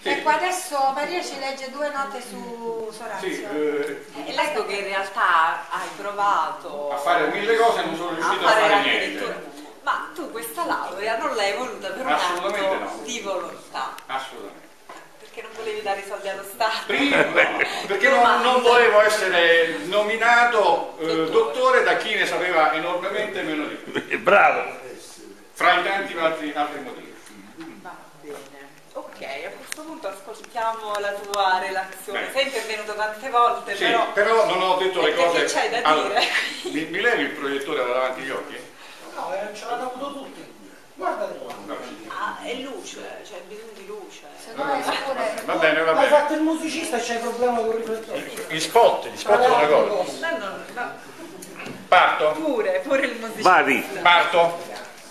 Sì. Ecco, adesso Maria ci legge 2 note su Orazio. Sì, e leggo che in realtà hai provato a fare 1000 cose e non sono riuscito a fare niente. Ma tu questa laurea non l'hai voluta per un atto di volontà. Assolutamente. Perché non volevi dare i soldi allo Stato? Prima, perché non volevo essere nominato dottore da chi ne sapeva enormemente meno di me. Bravo! Fra i tanti altri motivi. Va bene. Ok, a questo punto ascoltiamo la tua relazione. Sei intervenuto tante volte, sì, però non ho detto le cose. Che c'hai da dire? Mi levi il proiettore da davanti agli occhi? No, ce l'hanno avuto tutti. Guardate qua. Ah, è luce, c'è bisogno di luce. Va bene, va bene. Hai fatto il musicista e c'hai problema con il riflettore. Gli spot è una cosa. No. Parto? Pure il musicista. Vai. Parto.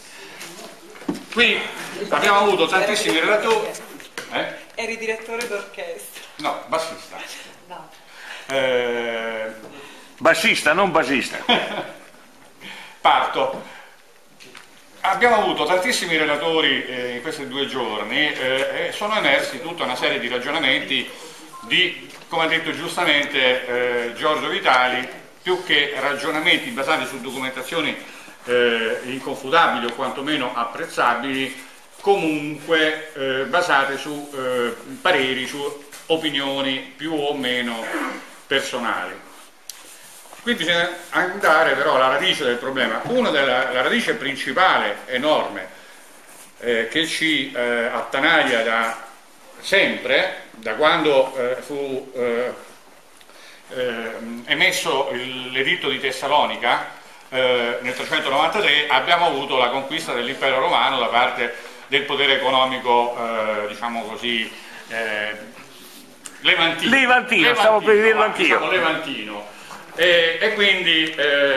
Qui abbiamo avuto tantissimi relatori. Eri direttore d'orchestra. No, bassista. No. Bassista, non basista. Parto. Abbiamo avuto tantissimi relatori in questi 2 giorni e sono emersi tutta una serie di ragionamenti di, come ha detto giustamente Giorgio Vitali, più che ragionamenti basati su documentazioni inconfutabili o quantomeno apprezzabili, comunque basate su pareri, su opinioni più o meno personali. Qui bisogna andare però alla radice del problema. La radice principale, enorme, che ci attanaglia da sempre, da quando fu emesso l'editto di Tessalonica nel 393, abbiamo avuto la conquista dell'impero romano da parte del potere economico, diciamo così, levantino. Stavo per dirlo anch'io. Diciamo levantino. E quindi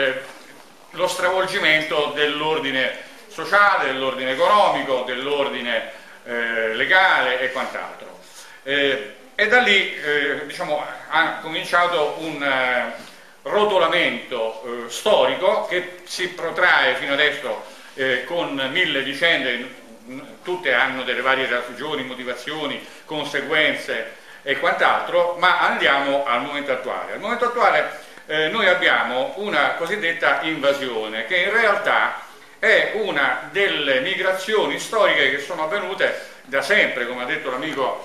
lo stravolgimento dell'ordine sociale, dell'ordine economico, dell'ordine legale e quant'altro. E da lì diciamo, ha cominciato un rotolamento storico che si protrae fino adesso con 1000 vicende, tutte hanno delle varie ragioni, motivazioni, conseguenze e quant'altro, ma andiamo al momento attuale. Al momento attuale noi abbiamo una cosiddetta invasione che in realtà è una delle migrazioni storiche che sono avvenute da sempre, come ha detto l'amico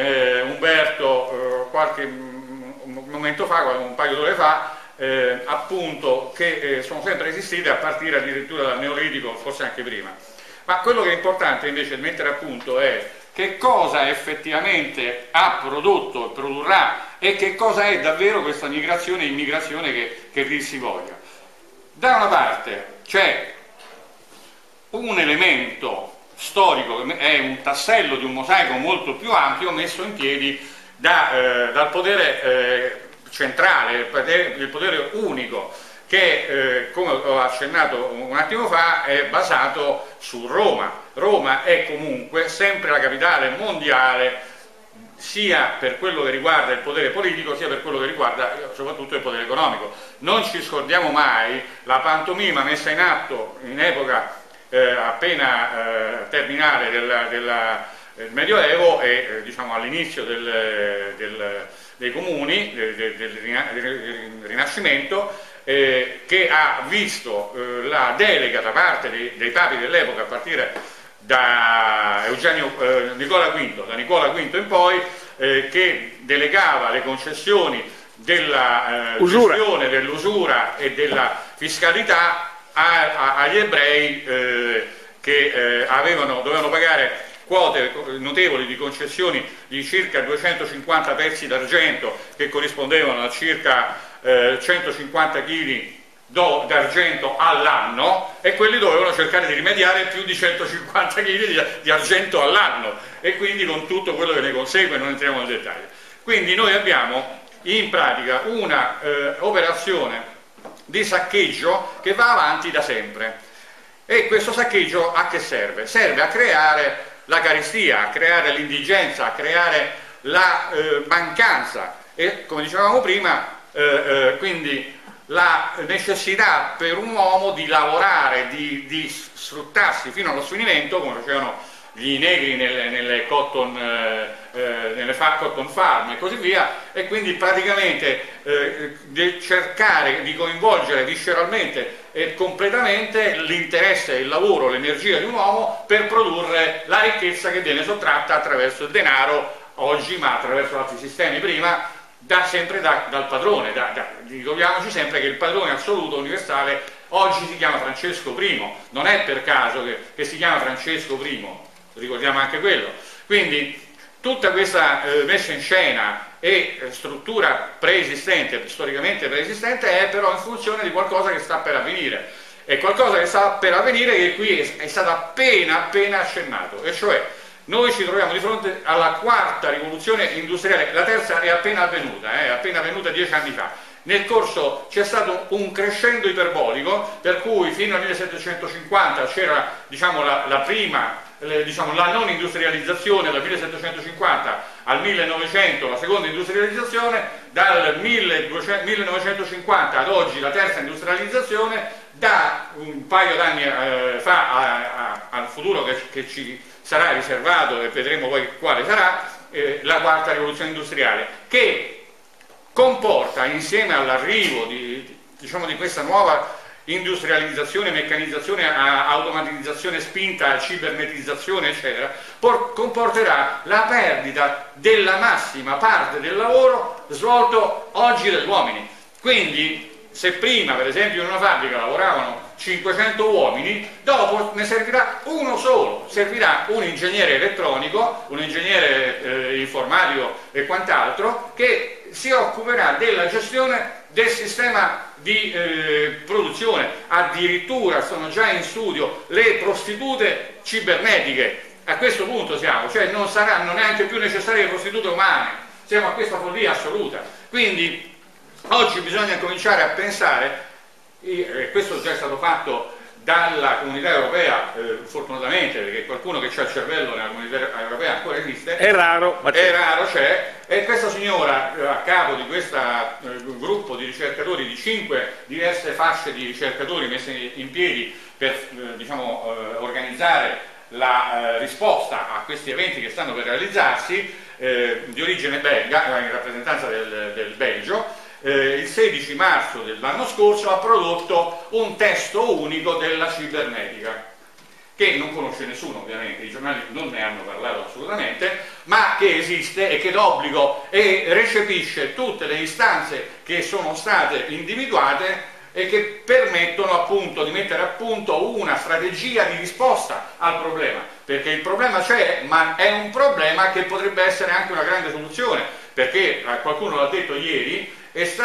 Umberto qualche momento fa, un paio d'ore fa, appunto che sono sempre esistite a partire addirittura dal Neolitico, forse anche prima. Ma quello che è importante invece mettere a punto è che cosa effettivamente ha prodotto e produrrà e che cosa è davvero questa migrazione e immigrazione che dir si voglia. Da una parte c'è un elemento storico che è un tassello di un mosaico molto più ampio messo in piedi dal potere centrale, il potere unico, che come ho accennato un attimo fa è basato su Roma. Roma è comunque sempre la capitale mondiale sia per quello che riguarda il potere politico sia per quello che riguarda soprattutto il potere economico. Non ci scordiamo mai la pantomima messa in atto in epoca appena terminale del Medioevo e diciamo all'inizio dei comuni, del Rinascimento, che ha visto la delega da parte dei papi dell'epoca a partire da Nicola V in poi, che delegava le concessioni della gestione dell'usura e della fiscalità agli ebrei che dovevano pagare quote notevoli di concessioni di circa 250 pezzi d'argento che corrispondevano a circa 150 kg d'argento all'anno, e quelli dovevano cercare di rimediare più di 150 kg di argento all'anno, e quindi con tutto quello che ne consegue, non entriamo nel dettaglio. Quindi noi abbiamo in pratica una operazione di saccheggio che va avanti da sempre, e questo saccheggio a che serve? Serve a creare la carestia, a creare l'indigenza, a creare la mancanza e, come dicevamo prima, quindi la necessità per un uomo di lavorare, di sfruttarsi fino allo sfinimento, come facevano gli negri nelle cotton farm e così via, e quindi praticamente cercare di coinvolgere visceralmente e completamente l'interesse, il lavoro, l'energia di un uomo per produrre la ricchezza che viene sottratta attraverso il denaro oggi, ma attraverso altri sistemi prima, sempre dal padrone. Ricordiamoci sempre che il padrone assoluto universale oggi si chiama Francesco I, non è per caso che si chiama Francesco I, ricordiamo anche quello. Quindi tutta questa messa in scena e struttura preesistente, storicamente preesistente, è però in funzione di qualcosa che sta per avvenire. E qualcosa che sta per avvenire che qui è stato appena accennato, e cioè noi ci troviamo di fronte alla quarta rivoluzione industriale. La terza è appena avvenuta 10 anni fa. Nel corso c'è stato un crescendo iperbolico, per cui fino al 1750 c'era, diciamo, la non industrializzazione, dal 1750 al 1900 la seconda industrializzazione, dal 1950 ad oggi la terza industrializzazione, da un paio d'anni fa al futuro che ci sarà riservato, e vedremo poi quale sarà, la quarta rivoluzione industriale, che comporta, insieme all'arrivo di questa nuova industrializzazione, meccanizzazione, automatizzazione spinta, cibernetizzazione, eccetera, comporterà la perdita della massima parte del lavoro svolto oggi dagli uomini. Quindi, se prima, per esempio, in una fabbrica lavoravano 500 uomini, dopo ne servirà uno solo, servirà un ingegnere elettronico, un ingegnere informatico e quant'altro, che si occuperà della gestione del sistema di produzione. Addirittura sono già in studio le prostitute cibernetiche. A questo punto siamo, cioè non saranno neanche più necessarie le prostitute umane, siamo a questa follia assoluta. Quindi oggi bisogna cominciare a pensare, e questo già è stato fatto dalla comunità europea, fortunatamente, perché qualcuno che ha il cervello nella comunità europea ancora esiste, È raro, ma c'è. c'è, e questa signora a capo di questo gruppo di ricercatori, di 5 diverse fasce di ricercatori messe in piedi per organizzare la risposta a questi eventi che stanno per realizzarsi, di origine belga, in rappresentanza del Belgio, il 16 marzo dell'anno scorso ha prodotto un testo unico della cibernetica, che non conosce nessuno, ovviamente, i giornali non ne hanno parlato assolutamente, ma che esiste e che d'obbligo e recepisce tutte le istanze che sono state individuate e che permettono appunto di mettere a punto una strategia di risposta al problema, perché il problema c'è, ma è un problema che potrebbe essere anche una grande soluzione, perché qualcuno l'ha detto ieri,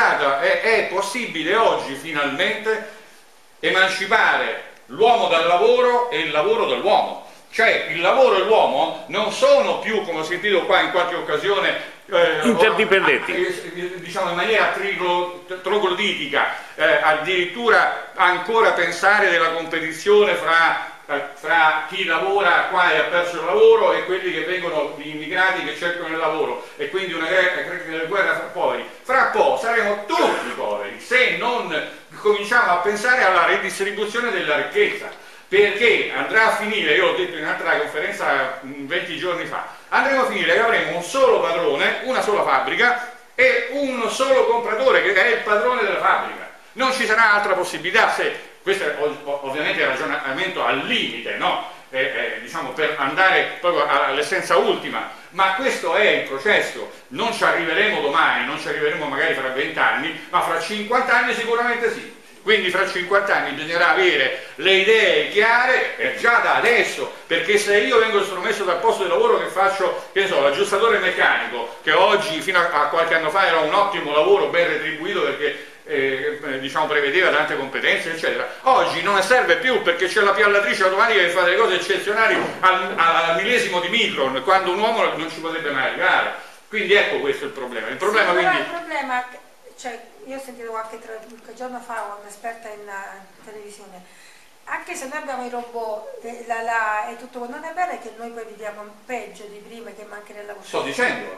è possibile oggi finalmente emancipare l'uomo dal lavoro e il lavoro dall'uomo. Cioè il lavoro e l'uomo non sono più, come ho sentito qua in qualche occasione, interdipendenti, diciamo in maniera trogloditica, addirittura ancora pensare della competizione fra chi lavora qua e ha perso il lavoro e quelli che vengono, gli immigrati che cercano il lavoro, e quindi una guerra fra poveri. Fra po' saremo tutti poveri se non cominciamo a pensare alla redistribuzione della ricchezza, perché andrà a finire, io l'ho detto in un'altra conferenza 20 giorni fa, andremo a finire che avremo un solo padrone, una sola fabbrica e un solo compratore che è il padrone della fabbrica. Non ci sarà altra possibilità. Questo è ovviamente il ragionamento al limite, no? Diciamo per andare proprio all'essenza ultima, ma questo è il processo. Non ci arriveremo domani, non ci arriveremo magari fra 20 anni, ma fra 50 anni sicuramente sì. Quindi fra 50 anni bisognerà avere le idee chiare già da adesso, perché se io vengo estromesso dal posto di lavoro che faccio, che ne so, l'aggiustatore meccanico, che oggi fino a qualche anno fa era un ottimo lavoro, ben retribuito perché prevedeva tante competenze, eccetera, oggi non ne serve più perché c'è la piallatrice automatica che fa delle cose eccezionali al millesimo di micron, quando un uomo non ci potrebbe mai arrivare. Quindi ecco questo è il problema. Il problema, sì, quindi... il problema, cioè, io ho sentito qualche giorno fa un'esperta in televisione, anche se noi abbiamo i robot e tutto, non è vero che noi poi viviamo peggio di prima, che manca nella cucina. Sto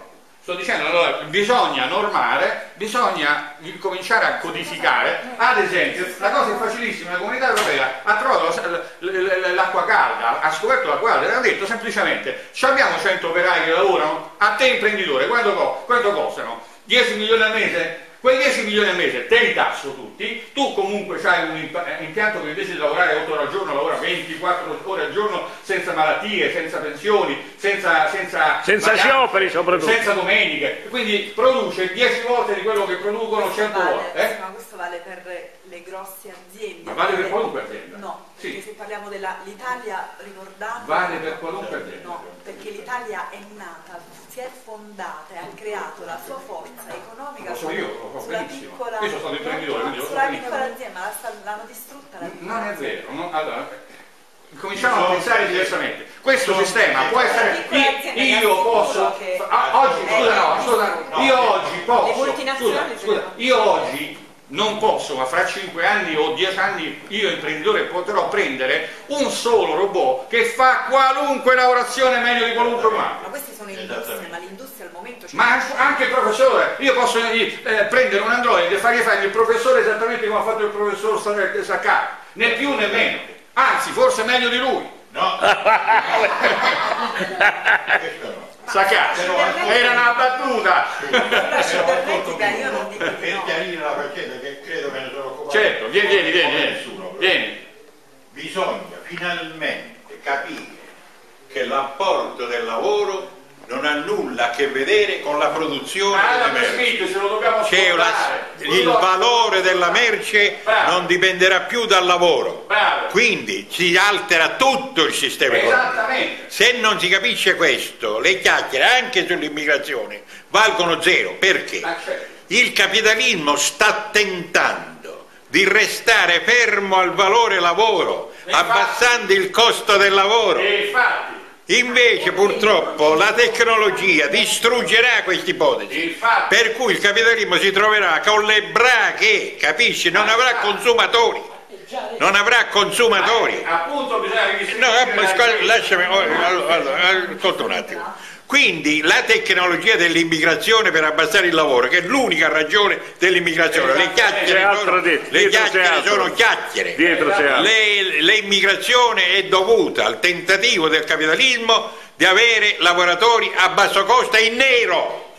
Sto dicendo, allora, bisogna normare, bisogna cominciare a codificare. Ad esempio, la cosa è facilissima, la Comunità Europea ha trovato l'acqua calda, ha scoperto l'acqua calda e ha detto semplicemente: abbiamo 100 operai che lavorano, a te imprenditore, quanto costano? 10 milioni al mese? Quei 10 milioni al mese te li tasso tutti, tu comunque hai un impianto che invece di lavorare 8 ore al giorno lavora 24 ore al giorno, senza malattie, senza pensioni, senza scioperi soprattutto, senza domeniche, quindi produce 10 volte di quello che producono 100 volte. Ma questo vale per le grosse aziende. Ma vale per qualunque azienda? No, perché se parliamo dell'Italia, ricordate... Vale per qualunque azienda? No, perché l'Italia è nata, si è fondata e ha creato la sua forza economica sulla piccola... Io sono stato imprenditore, quindi sulla piccola azienda, l'hanno distrutta la piccola non è azienda. vero, no? Allora, cominciamo a pensare diversamente. Questo sistema può essere... Io posso... Io oggi non posso, ma fra 5 anni o 10 anni io imprenditore potrò prendere un solo robot che fa qualunque lavorazione meglio di qualunque umano. Ma queste sono industrie, ma l'industria al momento c'è. Ma anche il professore, io posso prendere un androide e fargli fare il professore esattamente come ha fatto il professor Saccà, né più né meno, anzi forse meglio di lui. No. Saccà, era una battuta. Sulla cibernetica io non dico di Per no. chiarire la faccenda, che credo me ne sono occupato. Certo, vieni. Bisogna finalmente capire che l'apporto del lavoro non ha nulla a che vedere con la produzione delle merci. Se lo dobbiamo Il valore della merce non dipenderà più dal lavoro. Quindi si altera tutto il sistema economico. Esattamente. Se non si capisce questo, le chiacchiere anche sull'immigrazione valgono zero. Perché? Il capitalismo sta tentando di restare fermo al valore lavoro, abbassando il costo del lavoro. Invece purtroppo la tecnologia distruggerà questa ipotesi, per cui il capitalismo si troverà con le brache, capisci? Non avrà consumatori. Non avrà consumatori. Appunto bisogna lasciami, ascolta un attimo. Quindi la tecnologia dell'immigrazione per abbassare il lavoro, che è l'unica ragione dell'immigrazione, le chiacchiere sono chiacchiere. L'immigrazione è dovuta al tentativo del capitalismo di avere lavoratori a basso costo e in nero,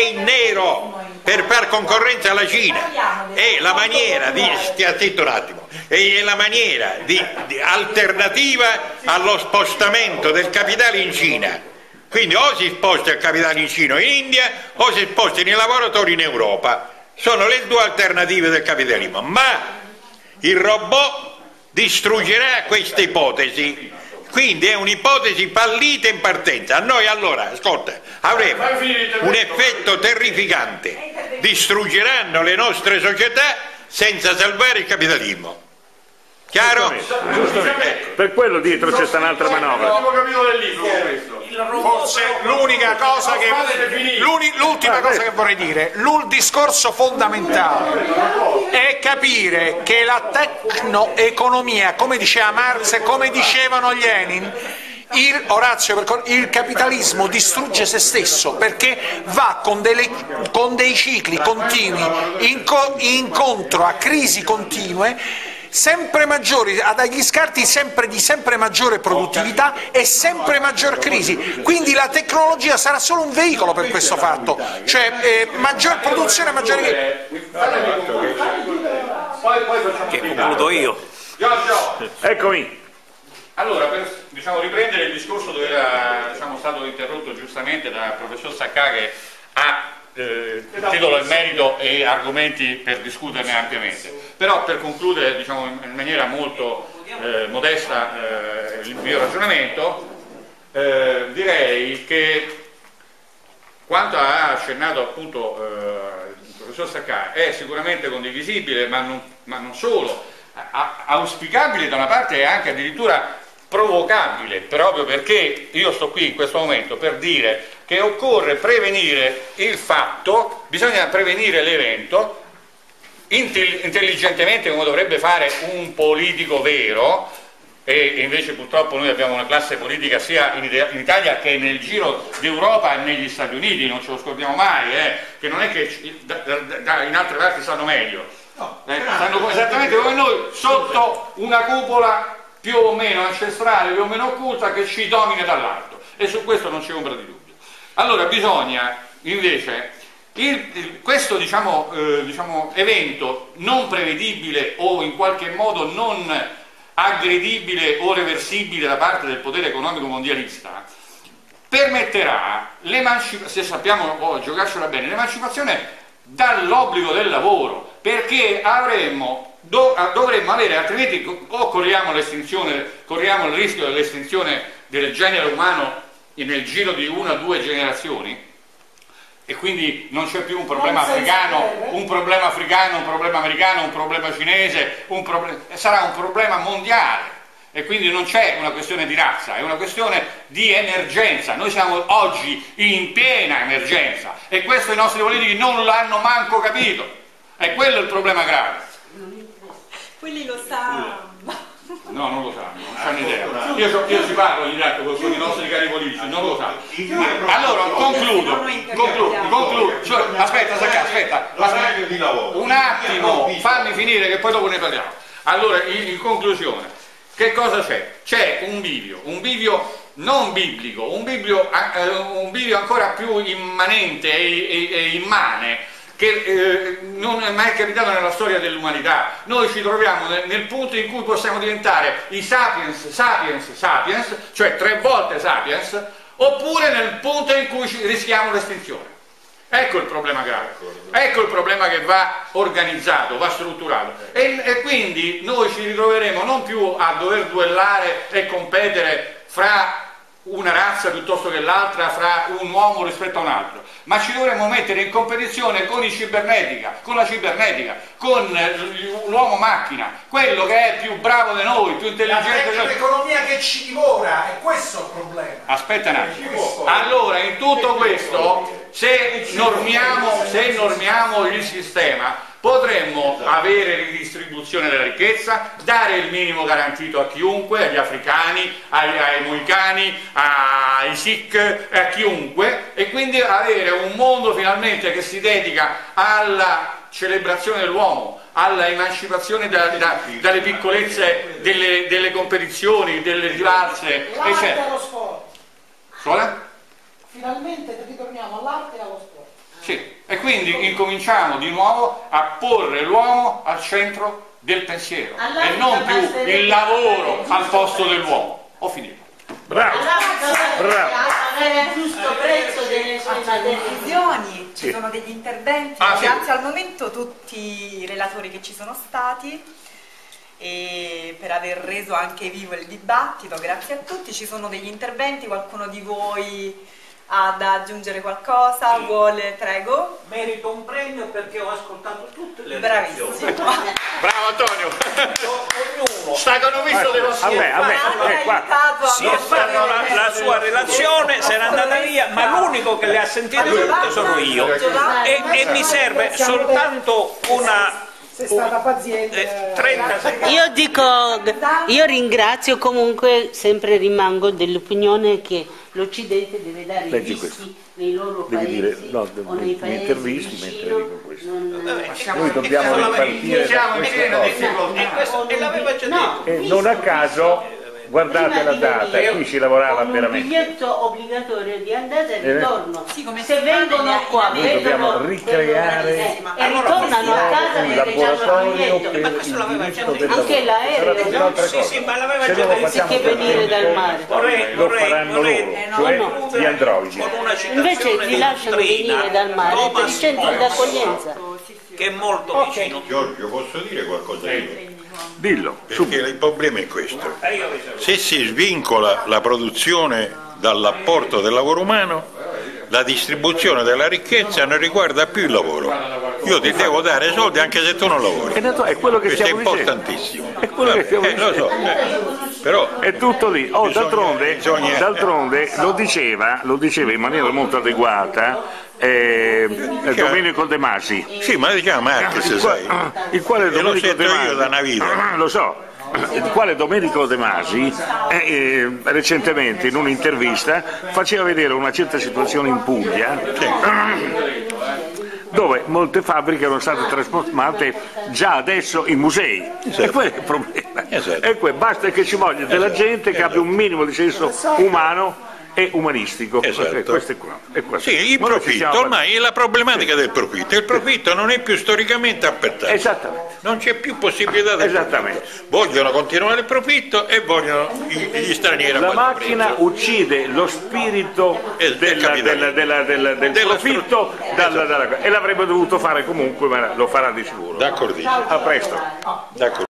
per far concorrenza alla Cina. È la maniera di, stia zitto un attimo, è la maniera di alternativa allo spostamento del capitale in Cina. Quindi o si sposta il capitale in Cina o in India, o si spostano i lavoratori in Europa. Sono le due alternative del capitalismo. Ma il robot distruggerà questa ipotesi. Quindi è un'ipotesi fallita in partenza. A noi allora, ascolta, avremo un effetto terrificante. Distruggeranno le nostre società senza salvare il capitalismo. Chiaro? Giustamente. Per quello dietro c'è sta un'altra manovra. Forse l'unica cosa l'ultima cosa che vorrei dire, il discorso fondamentale è capire che la tecnoeconomia, come diceva Marx e come dicevano gli Lenin, il capitalismo distrugge se stesso perché va con dei cicli continui incontro a crisi continue sempre maggiori, a dagli scarti di sempre maggiore produttività e sempre maggior crisi. Quindi la tecnologia sarà solo un veicolo per questo fatto, cioè maggior produzione, maggiore... Che concludo io. Eccomi. Allora, per riprendere il discorso dove era stato interrotto giustamente dal professor Saccà, che ha titolo e merito e argomenti per discuterne ampiamente, però per concludere in maniera molto modesta il mio ragionamento, direi che quanto ha accennato appunto il professor Saccà è sicuramente condivisibile, ma non solo, auspicabile da una parte e anche addirittura provocabile, proprio perché io sto qui in questo momento per dire che occorre prevenire il fatto, bisogna prevenire l'evento intelligentemente, come dovrebbe fare un politico vero, e invece purtroppo noi abbiamo una classe politica sia in Italia che nel giro d'Europa e negli Stati Uniti, non ce lo scordiamo mai, che non è che in altre parti stanno meglio, stanno esattamente come noi, sotto una cupola più o meno ancestrale, più o meno occulta, che ci domina dall'alto, e su questo non c'è ombra di dubbio. Allora bisogna invece questo evento non prevedibile o in qualche modo non aggredibile o reversibile da parte del potere economico mondialista permetterà se sappiamo giocarcela bene, l'emancipazione dall'obbligo del lavoro, perché dovremmo avere, altrimenti o corriamo il rischio dell'estinzione del genere umano nel giro di 1 o 2 generazioni, e quindi non c'è più un problema africano, un problema americano, un problema cinese, sarà un problema mondiale, e quindi non c'è una questione di razza, è una questione di emergenza. Noi siamo oggi in piena emergenza e questo i nostri politici non l'hanno manco capito, è quello il problema grave. Quelli lo sanno. No, non lo sanno, non hanno idea. Io ci parlo ogni tanto con i nostri cari politici, non lo sanno. Allora, concludo. Cioè, aspetta. Un attimo, fammi finire che poi dopo ne parliamo. Allora, in conclusione, che cosa c'è? C'è un bivio non biblico, un bivio ancora più immanente e immane, che non è mai capitato nella storia dell'umanità. Noi ci troviamo nel punto in cui possiamo diventare i sapiens, cioè 3 volte sapiens, oppure nel punto in cui rischiamo l'estinzione. Ecco il problema grave, ecco il problema che va organizzato, va strutturato, e quindi noi ci ritroveremo non più a dover duellare e competere fra una razza piuttosto che l'altra, fra un uomo rispetto a un altro, ma ci dovremmo mettere in competizione con la cibernetica, con l'uomo macchina, quello che è più bravo di noi, più intelligente di noi. L'economia che ci divora, è questo il problema. Aspetta un attimo. Allora, in tutto questo, se normiamo il sistema, potremmo avere ridistribuzione della ricchezza, dare il minimo garantito a chiunque, agli africani, ai moicani, ai sikh, a chiunque, e quindi avere un mondo finalmente che si dedica alla celebrazione dell'uomo, alla emancipazione dalle piccolezze delle competizioni, delle rivalse, eccetera. Allo sport. Scuola? Finalmente ritorniamo all'arte e allo sport. Sì, e quindi incominciamo di nuovo a porre l'uomo al centro del pensiero e non più il lavoro al posto dell'uomo. Ho finito. Bravo. Avere il giusto prezzo delle sue decisioni, ci sono degli interventi, grazie al momento tutti i relatori che ci sono stati, e per aver reso anche vivo il dibattito, grazie a tutti. Ci sono degli interventi, qualcuno di voi ha da aggiungere qualcosa? Vuole? Prego. Merito un premio perché ho ascoltato tutte le Bravissimo. relazioni. Bravo Antonio. Ognuno Stacano visto dello si è fatto la sua relazione, se n'è andata via, ma l'unico che le ha sentite tutte sono io. E mi serve soltanto una... Sei stata paziente. 30 secondi. Io ringrazio, comunque sempre rimango dell'opinione che l'Occidente deve dare i visti nei loro paesi o nei paesi intervisti vicino, mentre dico questo. Noi dobbiamo ripartire da queste cose. E l'aveva già detto. E non a caso, guardate la data, qui si lavorava con veramente. un biglietto obbligatorio di andata e ritorno. Come se vengono qua, noi dobbiamo ricreare e ritornano a casa un perché hanno il laboratorio biglietto. per il diritto del Anche lavoro. l'aereo, Sarà un'altra cosa. Sì, ma l'aveva Se già non lo detto. facciamo Anziché venire per dal mare. lo faranno loro, cioè gli androidi. Con una Invece citazione li lasciano venire dal mare per i centri d'accoglienza. che è molto vicino. Giorgio, posso dire qualcosa io? Dillo, Perché il problema è questo: se si svincola la produzione dall'apporto del lavoro umano, la distribuzione della ricchezza non riguarda più il lavoro. Io ti devo dare soldi anche se tu non lavori. è quello che Questo è stiamo dicendo. importantissimo. È quello che stiamo Lo so, però È tutto lì. D'altronde bisogna- lo diceva in maniera molto adeguata Domenico De Masi, sì, ma diciamo Marx, sai. il quale E lo Domenico sento De Masi, io da una vita. lo so, il quale Domenico De Masi recentemente in un'intervista faceva vedere una certa situazione in Puglia dove molte fabbriche erano state trasformate già adesso in musei. E quello è il problema. E basta che ci voglia della gente che abbia un minimo di senso umano e umanistico. Questo è qua. Sì, il profitto, ormai è la problematica del profitto. Il profitto non è più storicamente appettato. Esattamente. Non c'è più possibilità del profitto. Vogliono continuare il profitto e vogliono gli stranieri. La macchina uccide lo spirito del profitto e l'avrebbe dovuto fare comunque, ma lo farà di sicuro. D'accordissimo. A presto. D'accordo.